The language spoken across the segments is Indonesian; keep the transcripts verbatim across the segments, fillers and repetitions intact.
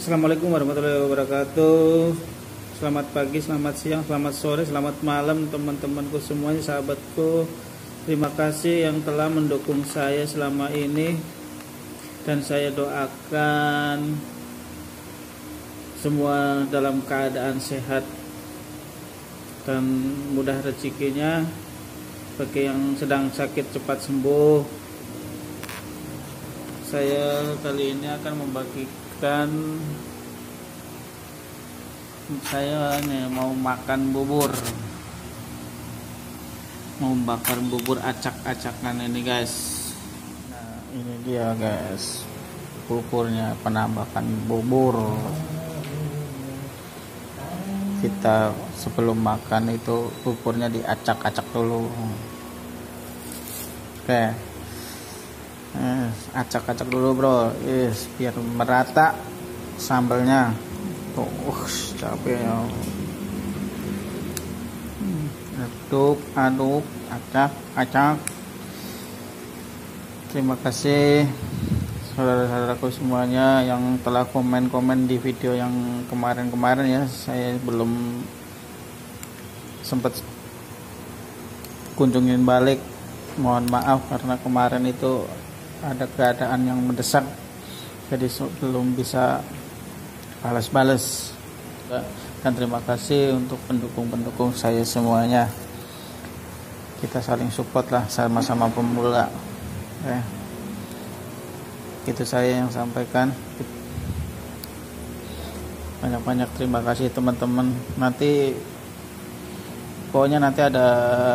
Assalamualaikum warahmatullahi wabarakatuh. Selamat pagi, selamat siang, selamat sore, selamat malam teman-temanku semuanya, sahabatku. Terima kasih yang telah mendukung saya selama ini, dan saya doakan semua dalam keadaan sehat dan mudah rezekinya. Bagi yang sedang sakit cepat sembuh. Saya kali ini akan membagikan, saya nih mau makan bubur, mau bakar bubur acak-acakan ini guys. Nah ini dia guys, buburnya, penambahan bubur. Kita sebelum makan itu buburnya diacak-acak dulu. Oke, yes, acak-acak dulu bro, yes, biar merata sambalnya. Tuh, uh, capek ya. Aduk, aduk, acak, acak. Terima kasih saudara-saudaraku semuanya yang telah komen-komen di video yang kemarin-kemarin ya. Saya belum sempat kunjungin balik, mohon maaf karena kemarin itu ada keadaan yang mendesak, jadi belum bisa balas-balas. Dan terima kasih untuk pendukung-pendukung saya semuanya. Kita saling support lah, sama-sama pemula. eh. Itu saya yang sampaikan. Banyak-banyak terima kasih teman-teman. Nanti pokoknya nanti ada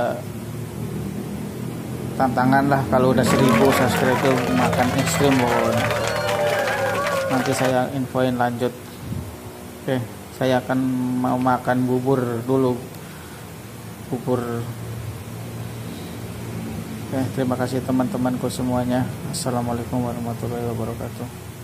tantangan lah, kalau udah seribu subscribe itu makan ekstrim pokoknya. Nanti saya infoin lanjut. Oke, saya akan mau makan bubur dulu, bubur. Oke, terima kasih teman-temanku semuanya. Assalamualaikum warahmatullahi wabarakatuh.